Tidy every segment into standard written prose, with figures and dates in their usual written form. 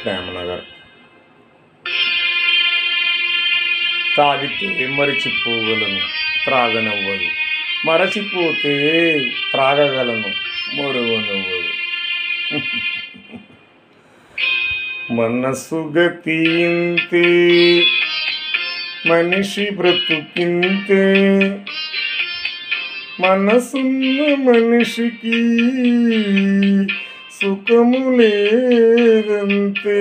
ప్రేమనగర్. తాగితే మరిచిపోగలను, త్రాగనవ్వదు. మరచిపోతే త్రాగగలను, మరువనవ్వదు. మనసుగతి ఇంతే, మనిషి బ్రతుకింతే. మనసున్న మనిషికి సుఖము లేదంతే.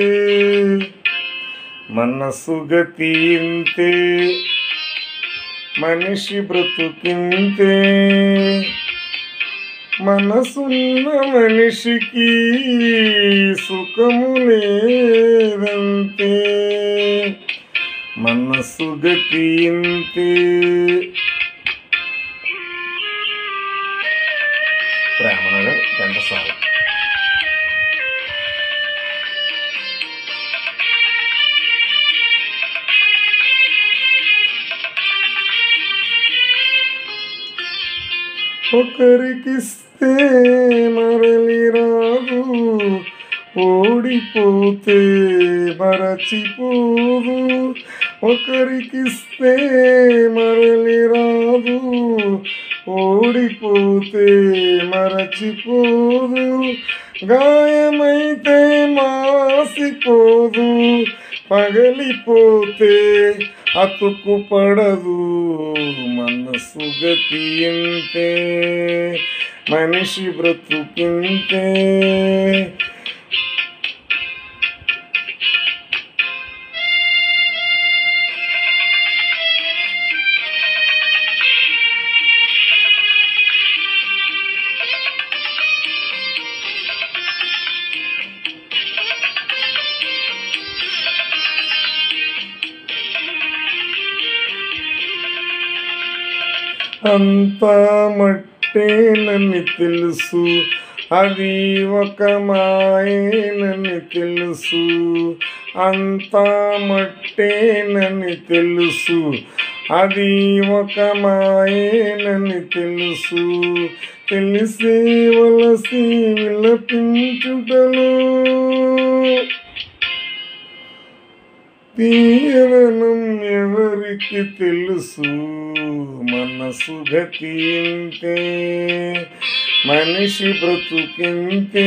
మనసుగతి ఇంతే, మనిషి బ్రతుకింతే. మనసున్న మనిషికి సుఖము లేదంతే. మనసుగతి ఇంతే. ప్రేమనగర్ ఘంటసాల. ఒకరికిస్తే మరలి రాదు, ఓడిపోతే మరచిపోదు. ఒకరికిస్తే మరలి రాదు, ఓడిపోతే మరచిపోదు. గాయమైతే మాసిపోదు, పగలిపోతే అతుకు పడదు. మనసుగతి ఇంతే, మనిషి బ్రతుకింతే. అంతా మట్టేనని తెలుసు, అది ఒక మాయేనని తెలుసు. అంతా మట్టేనని తెలుసు, అది ఒక మాయేనని తెలుసు. తెలిసి వలసి విలపించుటలో తీయదనం ఎవరికి తెలుసు. మనసుగతి ఇంతే, మనిషి బ్రతుకింతే.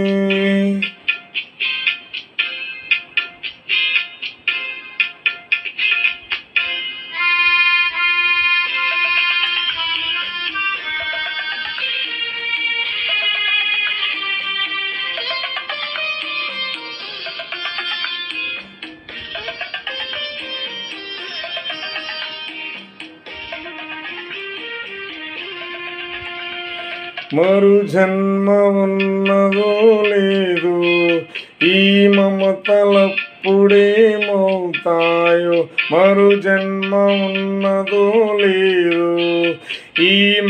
మరు జన్మ ఉన్నదో లేదో, ఈ మమతలప్పుడేమవుతాయో. మరు జన్మ ఉన్నదో లేదో, ఈ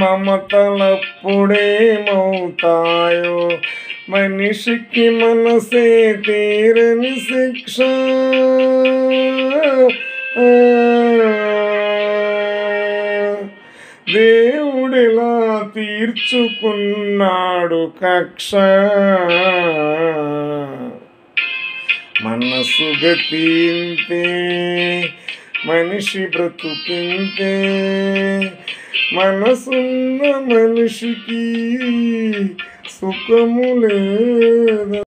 మమతలప్పుడేమవుతాయో. మనిషికి మనసే తీరని శిక్ష, దేవుడిలా తీర్చుకున్నాడు కక్ష. మనసుగతి ఇంతే, మనిషి బ్రతుకింతే. మనసున్న మనిషికి సుఖము లేదు.